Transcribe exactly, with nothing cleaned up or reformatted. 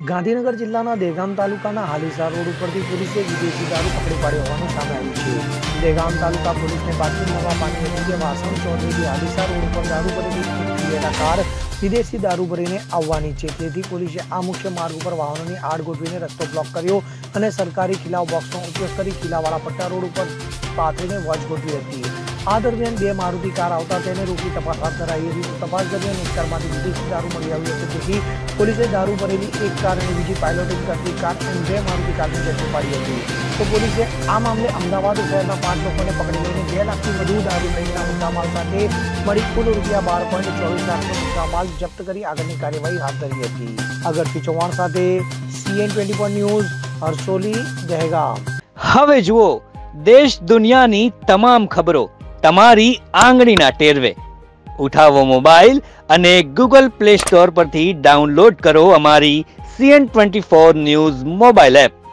ગાંધીનગર જિલ્લાના દહેગામ તાલુકાના હાલીસા રોડ ઉપરથી પોલીસે વિદેશી દારૂ પકડી પાડ્યો હોવાનું સામે આવ્યું છે। દહેગામ તાલુકા પોલીસને બાતમી મળવા પામી હતી કે વાસણ ચોકડીથી હાલીસા રોડ ઉપર દારૂ ભરેલી ક્રિએટા કાર વિદેશી દારૂ ભરીને આવવાની છે, તેથી પોલીસે આ મુખ્ય માર્ગ ઉપર વાહનોની આડ ગોઠવીને રસ્તો બ્લોક કર્યો અને સરકારી ખિલાવ બોક્સનો ઉપયોગ કરી ખિલાવાળા પટ્ટા રોડ ઉપર પાથરીને વોચ ગોઠવી હતી। આ દરમિયાન બે મારુતિ કાર આવતા તેને રોકી તપાસ હાથ ધરાઈ હતી। તપાસ દરમિયાન એક કારમાંથી વિદેશી દારૂ મળી આવ્યો હતો, તેથી પોલીસે દારૂ ભરેલી એક કાર અને બીજી પાયલોટિંગ કરતી કાર એમ બે મારુતિ કારની ઝડપી પાડી હતી। તો પોલીસે આ મામલે અમદાવાદ શહેરના પાંચ લોકોને પકડી લઈને બે લાખથી વધુ દારૂ સહિતના મુદ્દામાલ સાથે મળી કુલ રૂપિયા બાર પોઈન્ટ ચોવીસ લાખનો મુદ્દામાલ જપ્ત કરી આગળની કાર્યવાહી હાથ ધરી હતી। અગરથી ચૌહાણ સાથે CN twenty four news, Harsoli, Dehgam. હવે જુઓ દેશ દુનિયાની તમામ ખબરો તમારી આંગળીના ટેરવે। ઉઠાવો મોબાઈલ અને ગૂગલ પ્લે સ્ટોર પરથી ડાઉનલોડ કરો અમારી CN twenty four news mobile app.